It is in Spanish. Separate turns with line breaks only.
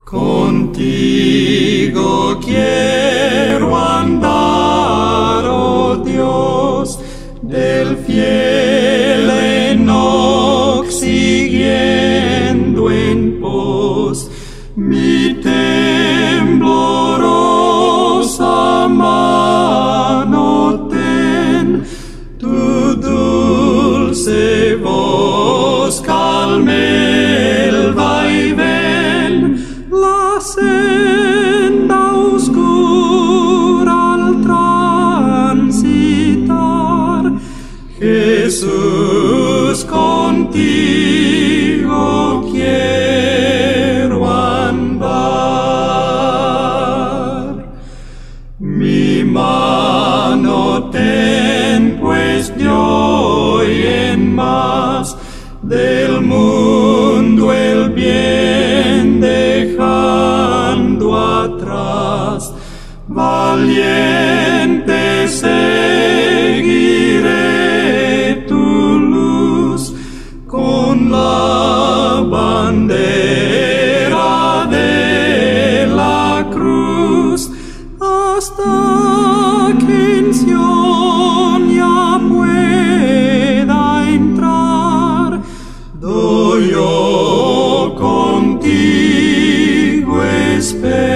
Contigo quiero andar, oh Dios, del fiel Enoc siguiendo en pos, mi temblorosa mano ten, tu dulce voz calme el vaivén, la senda oscura al transitar. Jesús, contigo quiero andar. Mi mano ten pues de hoy en más, del mundo el bien dejando atrás, valiente seguiré tu luz con la bandera de la cruz, hasta que en Sion ya pueda entrar. Doy yo contigo esperanza.